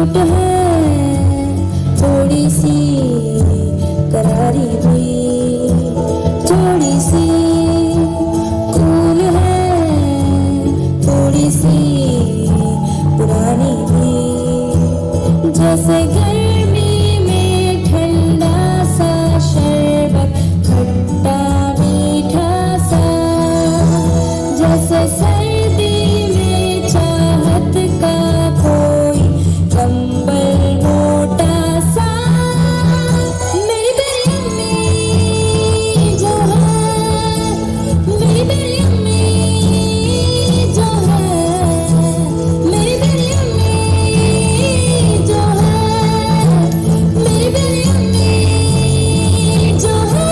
छूट है थोड़ी सी करारी भी, थोड़ी सी कूल है, थोड़ी सी पुरानी भी। जैसे गर्मी में ठंडा सा शरबत खट्टा मीठा सा, जैसे सर्दी में चाहत का कोई कंबल मोटा सा। मेरी प्यारी अम्मी जो है, मेरी प्यारी अम्मी जो है, मेरी प्यारी अम्मी जो है, मेरी प्यारी अम्मी जो है।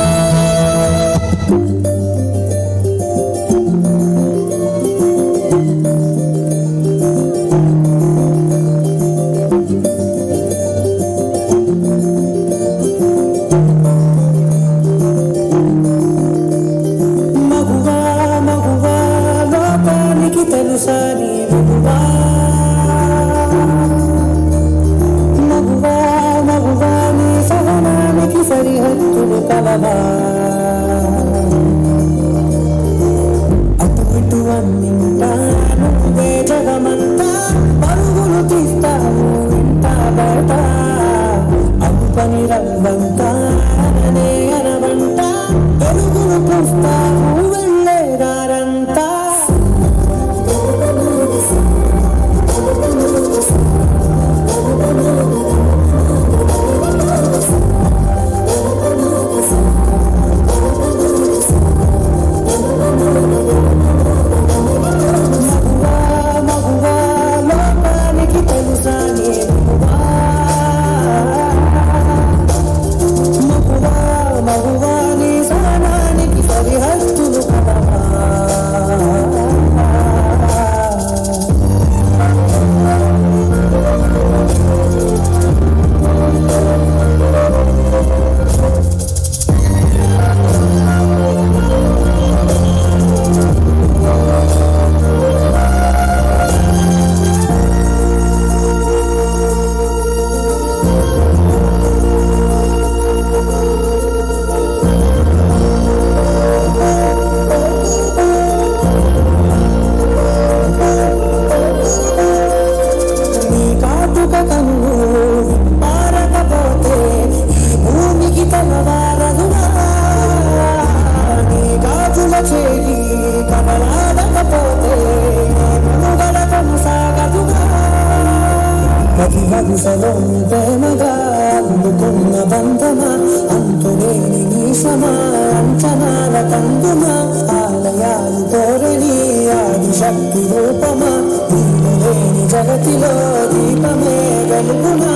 మగువా మగువా లోకానికి తెలుసా నీ విలువా, మగువా మగువా నీ సహనానికి సరిహద్దులు కలవా. అటు ఇటు అన్నింటా నువ్వే జగమంతా, పరుగులు తీస్తావు ఇంట బయట. అను పని రవ్వంతా అననే అనవంట, వెలుగులు పూస్తావు వెళ్ళేదారంతా. మగువా మగువా లోకానికి తెలుసా నీ విలువా, మగువా మగువా నీ సహనానికి సరిహద్దులు కలవా. నీ కాటుక కన్ను పారకపోతే ఈ భూమికి తలవారదుగా, నీ గాజుల చేయి కదలాడకపోతే మనుగడ కొనసాగదుగా. ప్రతి వరుసలో ప్రేమగా అందుకున్న బంధమా, అంతులేని నీ శ్రమ అంచనాల కందుమా. ఆలయాలు కోరని ఆది శక్తి రూపమా, నీలేని జగతిలో దీపమే వెలుగుమా.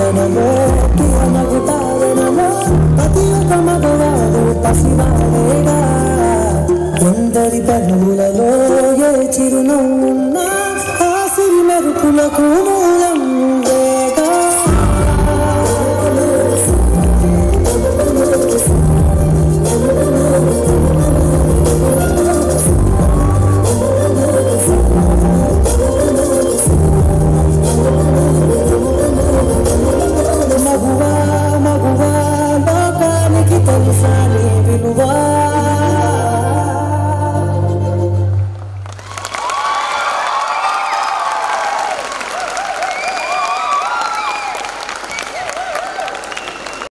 నీడగులాలనమో కిరణగు తారణమో, ప్రతి ఒక్క మగవాడు పసివాడేగా.